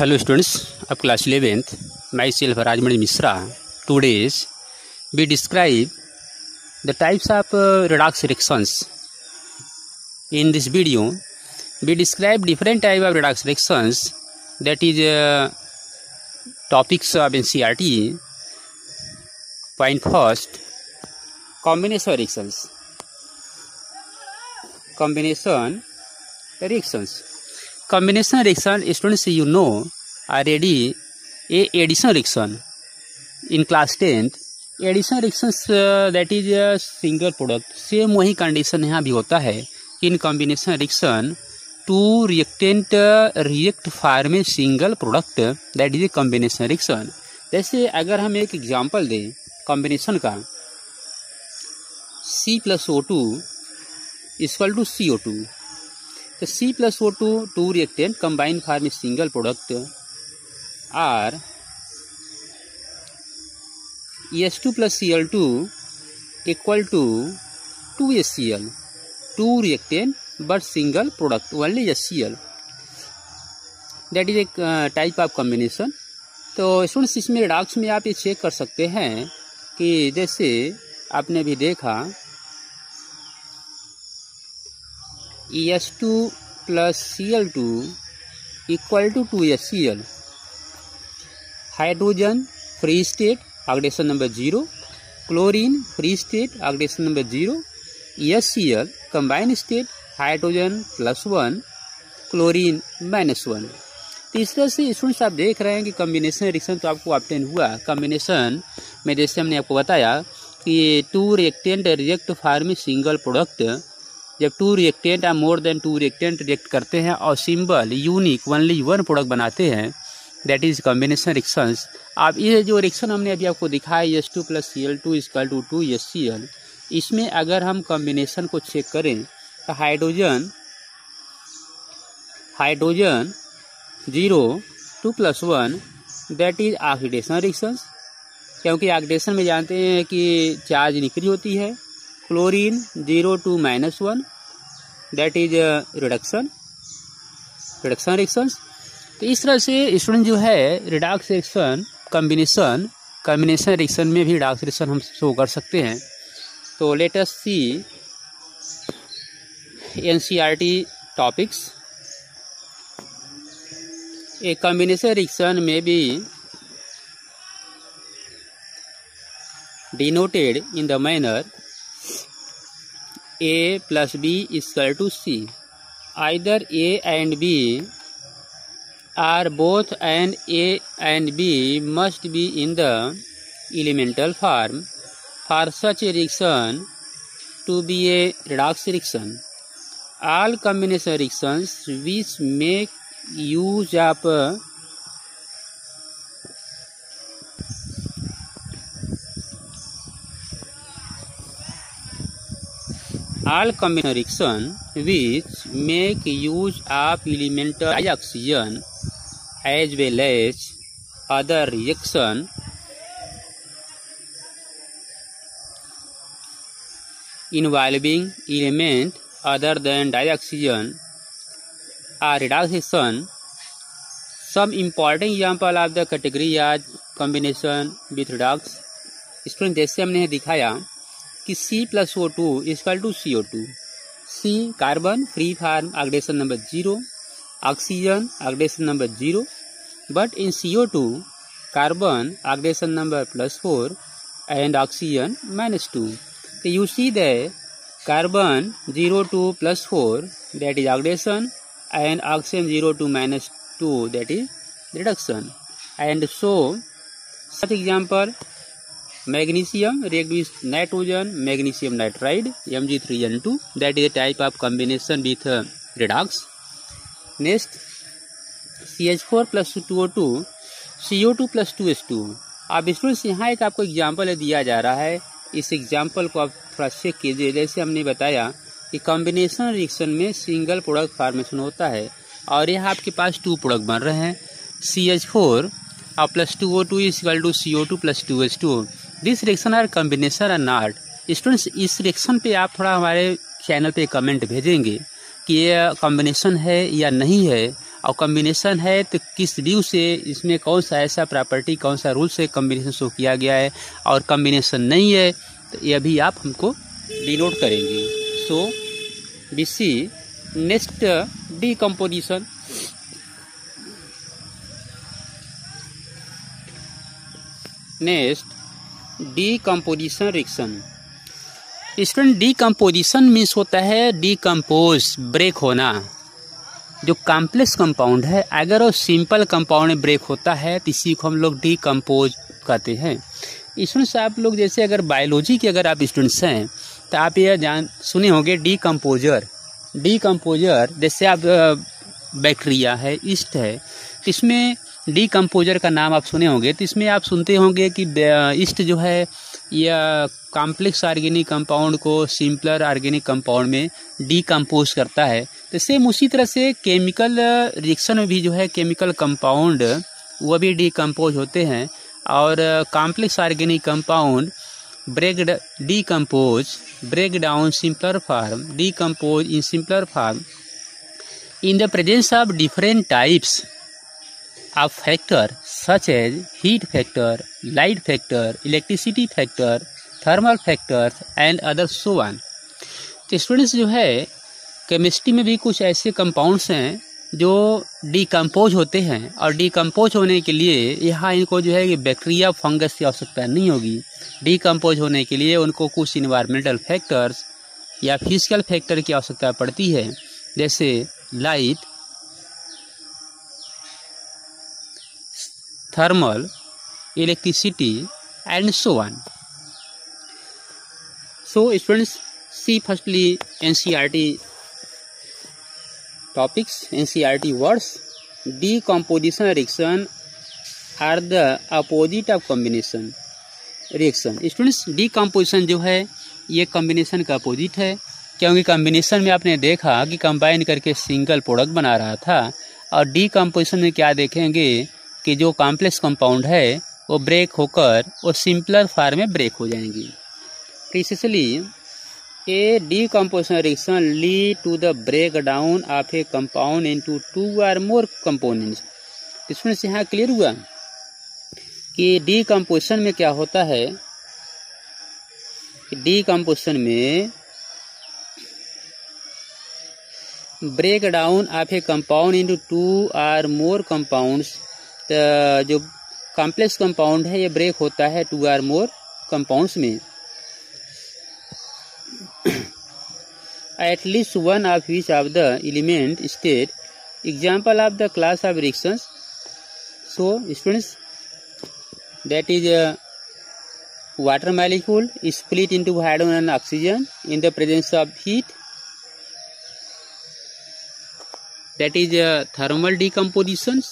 Hello students of class 11th, myself Rajmani Misra. Today we describe the types of redox reactions. In this video, we describe different types of redox reactions, that is topics of NCERT. Point first, combination reactions. Combination reactions. Combination reaction, students, you know already a addition reaction in class 10th. Addition reactions that is a single product. Same वही condition यहाँ भी होता है कि in combination reaction two reactant react form a single product, that is a combination reaction. जैसे अगर हम एक एग्जांपल दें कॉम्बिनेशन का, C+O2 इक्वल टू CO2. तो C+O2 two reactant combine form a single product or S2 plus Cl2 equal to 2HCl. Two reactant but single product only HCl. That is एक type of combination. तो students, इसमें redox में आप ये check कर सकते हैं कि जैसे आपने भी देखा S2 plus Cl2 equal to 2HCl. Hydrogen free state oxidation number 0, chlorine free state oxidation number 0, HCl combine state hydrogen +1 chlorine -1. तो इस तरह से स्टूडेंट्स आप देख रहे हैं कि कॉम्बिनेशन रिएक्शन तो आपको ऑब्टेन हुआ. कॉम्बिनेशन में जैसे हमने आपको बताया कि two reactant react form single product. जब टू रिएक्टेंट या more than two reactant react करते हैं और symbol unique only one product बनाते हैं, दैट इज कॉम्बिनेशन रिएक्शंस. अब ये जो रिएक्शन हमने अभी आपको दिखाया S2 plus Cl2 equal to 2HCl, इसमें अगर हम कॉम्बिनेशन को चेक करें तो hydrogen 0 2 + 1 that is oxidation reactions, क्योंकि ऑक्सीडेशन में जानते हैं कि चार्ज निकली होती है. Chlorine 0 2 -1 that is reduction reactions. तो इस तरह से स्टूडेंट जो है रिडॉक्स रिएक्शन कॉम्बिनेशन रिएक्शन में भी रिडॉक्स रिएक्शन हम शो कर सकते हैं. तो let us see NCERT topics. A combination reaction में भी denoted in the manner A plus B equal to C. Either A and B or both and A and B must be in the elemental form for such a reaction to be a redox reaction. All combination reactions which make use of all combination reaction which make use of elemental dioxygen as well as other reaction involving element other than dioxygen are redox reaction. Some important example of the category are combination with redox. Student, जैसे हमने दिखाया कि C+O2 equal to CO2. C carbon free form oxidation number 0, oxygen oxidation number 0, but in CO2 carbon oxidation number +4 and oxygen -2. तो you see the carbon 0 2 +4 that is oxidation and oxygen 0 2 -2 that is reduction. And so such example magnesium react with nitrogen magnesium nitride Mg3N2, that is a type of combination with redox. Next, CH4 plus 2O2 CO2 plus 2H2. अब students यहाँ एक आपको example दिया जा रहा है. इस example को आप थोड़ा चेक कीजिए. जैसे हमने बताया कि कॉम्बिनेशन रिएक्शन में सिंगल प्रोडक्ट फॉर्मेशन होता है और यहाँ आपके पास टू प्रोडक्ट बन रहे हैं CH4 और plus 2O2 equal to CO2 plus 2H2. This reaction are combination are not. Students, इस रिएक्शन पे आप थोड़ा हमारे चैनल पे कमेंट भेजेंगे कि ये कॉम्बिनेशन है या नहीं है, और कॉम्बिनेशन है तो किस ड्यू से इसमें कौन सा ऐसा प्रॉपर्टी, कौन सा रूल से कॉम्बिनेशन शो किया गया है, और कॉम्बिनेशन नहीं है तो ये भी आप हमको डिनोट करेंगे। So we see next decomposition. Next decomposition reaction. Student decomposition means होता है डीकम्पोज, ब्रेक होना। जो कॉम्प्लेक्स कंपाउंड है अगर वो सिंपल कंपाउंड में ब्रेक होता है तो इसी को हम लोग डीकम्पोज कहते हैं। स्टूडेंट्स आप लोग जैसे अगर बायोलॉजी के अगर आप स्टूडेंट्स हैं तो आप ये सुने होंगे डीकम्पोजर। डीकम्पोजर जैसे आप बैक्टीरिया है, ईस्ट है, तो इसमें डीकम्पोजर का नाम आप सुने होंगे। तो इसमें आप सुनते होंगे कि ईस्ट जो है यह कॉम्प्लेक्स ऑर्गेनिक कंपाउंड को सिंपलर ऑर्गेनिक कंपाउंड में डीकम्पोज करता है। तो सेम उसी तरह से केमिकल रिएक्शन में भी जो है केमिकल कंपाउंड वो भी डीकम्पोज होते हैं, और complex organic compound break down simpler form, decompose in simpler form in the presence of different types of factor such as heat factor, light factor, electricity factor, thermal factors and others so on। तो students जो है chemistry में भी कुछ ऐसे compounds हैं जो decompose होते हैं, और डीकम्पोज होने के लिए यहाँ इनको जो है कि बैक्टीरिया फंगस की आवश्यकता नहीं होगी। डीकम्पोज होने के लिए उनको कुछ इन्वायरमेंटल फैक्टर्स या फिजिकल फैक्टर की आवश्यकता पड़ती है, जैसे light, thermal, electricity and so on. So students see firstly NCERT topics, NCERT words। Decomposition reaction are the opposite of combination reaction। Students decomposition जो है ये कॉम्बिनेशन का अपोजिट है, क्योंकि कॉम्बिनेशन में आपने देखा कि कंबाइन करके सिंगल प्रोडक्ट बना रहा था, और डीकम्पोजिशन में क्या देखेंगे कि जो कॉम्प्लेक्स कंपाउंड है वो ब्रेक होकर वो सिंपलर फॉर्म में ब्रेक हो जाएंगी। प्रीसियसली A decomposition reaction lead to the breakdown of a compound into two or more components। इसमें से यहाँ क्लियर हुआ कि डीकम्पोजिशन में क्या होता है। डीकम्पोजिशन में break down of a compound into two or more compounds. जो कॉम्प्लेक्स कंपाउंड है ये ब्रेक होता है टू और मोर कंपाउंड्स में, at least one of each of the element state example of the class of reactions। So students, that is water molecule is split into hydrogen and oxygen in the presence of heat, that is thermal decomposition।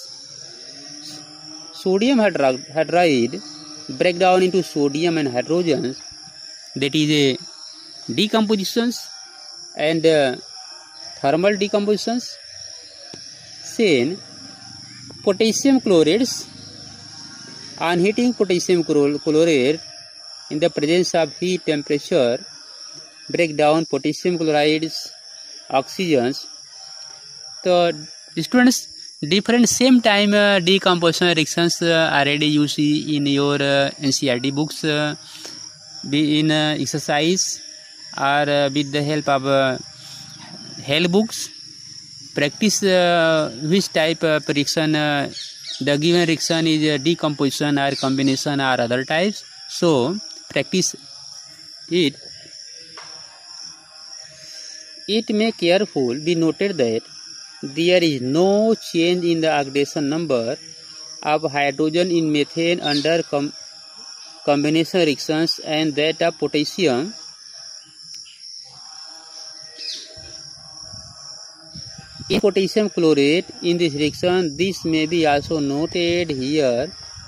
Sodium hydride break down into sodium and hydrogen, that is a decompositions and thermal decompositions। Then potassium chlorates, on heating potassium chlorate in the presence of heat temperature break down potassium chlorides oxygens। तो students different same time decomposition reactions already you see in your NCERT books in exercise or with the help of health books। Practice which type of reaction the given reaction is decomposition or combination or other types, so practice it। It may careful be noted that there is no change in the oxidation number of hydrogen in methane under combination reactions and that of potassium in potassium chlorate in this reaction। This may be also noted here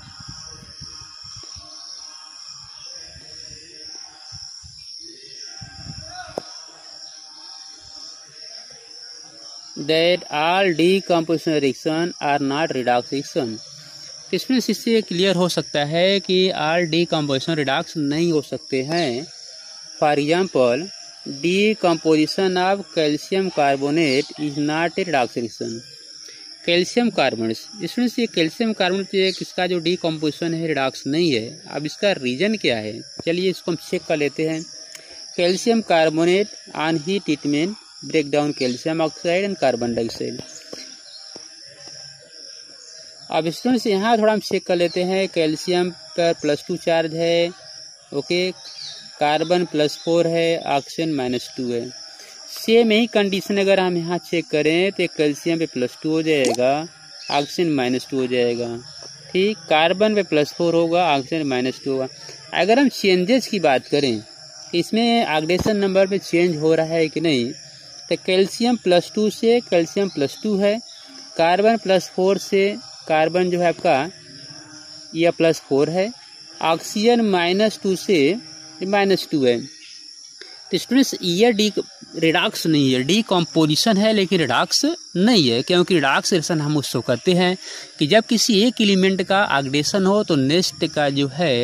that all decomposition reaction are not redox reaction। इसमें इससे clear हो सकता है कि all decomposition redox नहीं हो सकते हैं। For example decomposition of calcium carbonate is not a redox reaction। Calcium carbonate, students ये कैल्शियम कार्बोनेट इसका जो डीकम्पोजिशन है रिडॉक्स नहीं है। अब इसका रीजन क्या है, चलिए इसको हम चेक कर लेते हैं। Calcium carbonate on heat treatment break down calcium oxide and carbon dioxide. अब स्टूडेंट्स यहाँ थोड़ा हम चेक कर लेते हैं। कैल्शियम पर +2 चार्ज है, ओके, कार्बन +4 है, ऑक्सीजन -2 है। सेम यही कंडीशन अगर हम यहाँ चेक करें तो कैल्शियम पे +2 हो जाएगा, ऑक्सीजन -2 हो जाएगा, ठीक। कार्बन पे +4 होगा, ऑक्सीजन -2 होगा। अगर हम चेंजेस की बात करें इसमें ऑक्सीडेशन नंबर पे चेंज हो रहा है कि नहीं, तो कैल्शियम +2 से कैल्शियम +2 है, कार्बन +4 से कार्बन जो है आपका यह +4 है, ऑक्सीजन -2 से -2 है। तो स्टूडेंट्स ये रिडॉक्स नहीं है, डीकम्पोजिशन है लेकिन रिडॉक्स नहीं है, क्योंकि रिडॉक्स रिएक्शन हम उसको करते हैं कि जब किसी एक एलिमेंट का ऑक्सीडेशन हो तो नेक्स्ट का जो है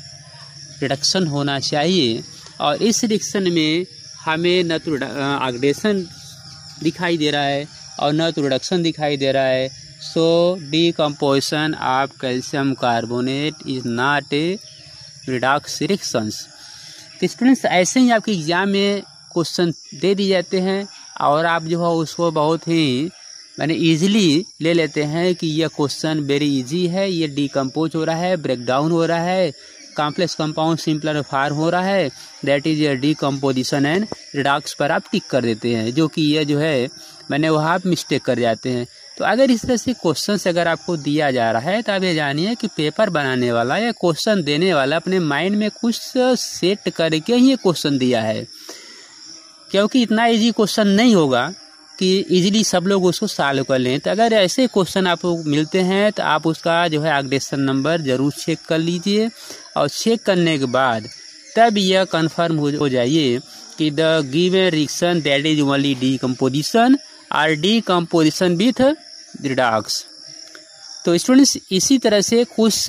रिडक्शन होना चाहिए। और इस रिएक्शन में हमें न तो ऑक्सीडेशन दिखाई दे रहा है और न तो रिडक्शन दिखाई दे रहा है। So decomposition of calcium carbonate is not a redox reactions. तो स्टूडेंट्स ऐसे ही आपके एग्जाम में क्वेश्चन दे दिए जाते हैं और आप जो है उसको बहुत ही मैंने ईजिली ले लेते हैं कि यह क्वेश्चन वेरी इजी है, ये डीकम्पोज हो रहा है, ब्रेक डाउन हो रहा है, कॉम्प्लेक्स कंपाउंड सिंपलर फॉर्म हो रहा है, that is a decomposition and redox पर आप टिक कर देते हैं, जो कि यह जो है मैंने वहाँ आप मिस्टेक कर जाते हैं। तो अगर इस तरह से क्वेश्चन अगर आपको दिया जा रहा है तो आप ये जानिए कि पेपर बनाने वाला या क्वेश्चन देने वाला अपने माइंड में कुछ सेट करके ही ये क्वेश्चन दिया है, क्योंकि इतना इजी क्वेश्चन नहीं होगा कि इजीली सब लोग उसको सॉल्व कर लें। तो अगर ऐसे क्वेश्चन आपको मिलते हैं तो आप उसका जो है ऑक्सीडेशन नंबर जरूर चेक कर लीजिए और चेक करने के बाद तब यह कन्फर्म हो जाइए कि the given reaction that is only decomposition or decomposition with redox. तो स्टूडेंट्स इसी तरह से कुछ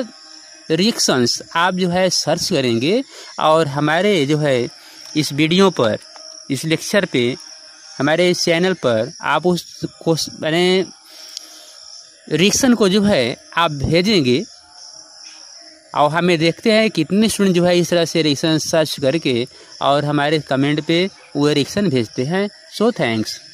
रिएक्शंस आप जो है सर्च करेंगे और हमारे जो है इस वीडियो पर, इस लेक्चर पे, हमारे इस चैनल पर आप उस मैंने रिएक्शन को जो है आप भेजेंगे और हमें देखते हैं कितने स्टूडेंट जो है इस तरह से रिएक्शन सर्च करके और हमारे कमेंट पे वो रिएक्शन भेजते हैं। So thanks.